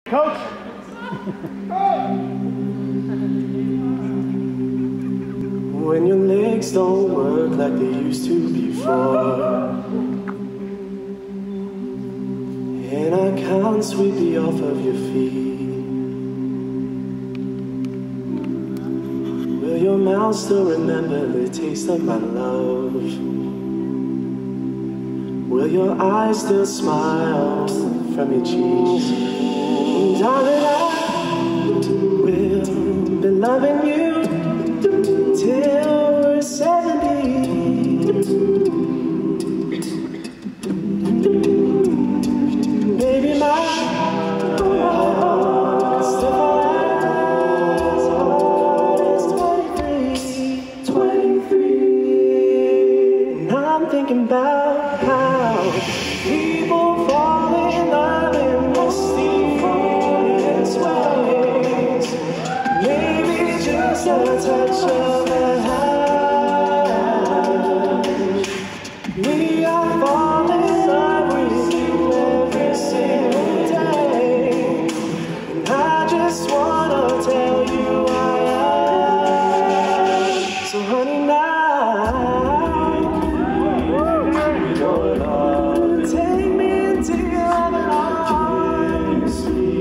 Coach! When your legs don't work like they used to before, and I can't sweep you off of your feet, will your mouth still remember the taste of my love? Will your eyes still smile from your cheeks? Darling, I will be loving you till we're 70. Baby, my heart still as hard as 23. And I'm thinking about how people fall in love in mysterious ways. Maybe just a touch of a hand. We are falling in love with you every single day, and I just wanna tell you I am. So honey, now take me into your loving arms.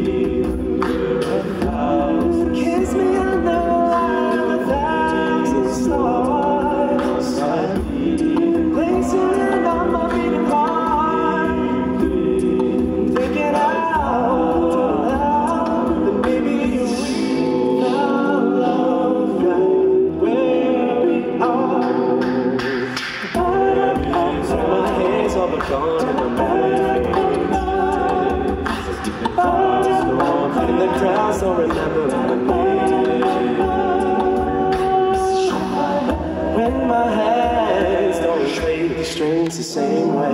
Kiss me under the light of 1,000 stars. Place your hand on my beating heart. Thinking out loud that maybe we found love right where we are. My head's all but gone in the memory, and the crowds don't remember my name. When my hands don't play the strings the same way,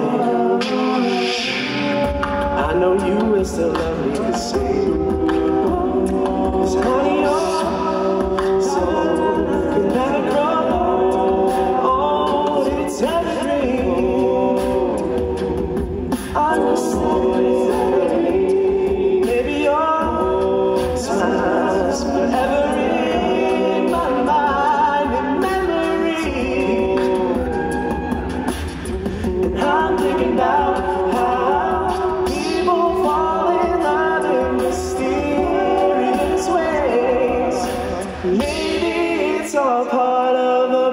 I know you will still love me the same. 'Cause honey, your soul can never grow old. It's evergreen. Understand, maybe your smile's forever in my mind and memory. And I'm thinking about how people fall in love in mysterious ways. Maybe it's all part of a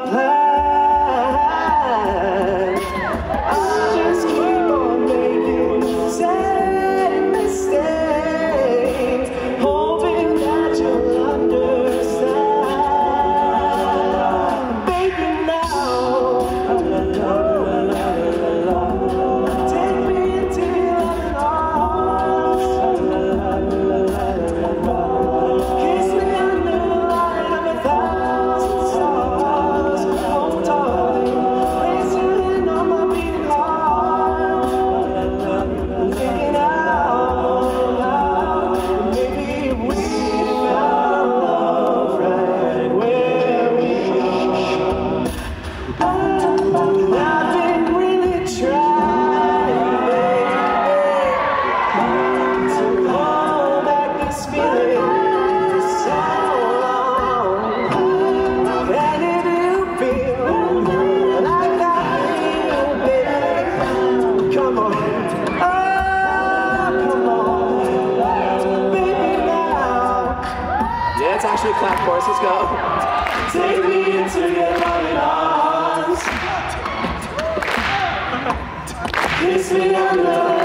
plan. I just keep on making same mistakes, hoping that you'll understand. Baby, now take me into your loving arms. Kiss me under the light of 1,000 stars. Oh, darling, place your hand on my beating heart. Thinking out loud, maybe we found love right where we are. I've been really trying, baby, to hold back this feeling for so long. And if you feel like I feel, baby, come on. Oh, come on, baby, now. Yeah, it's actually a clap chorus. Let's go. Take me into your loving arms. Kiss me under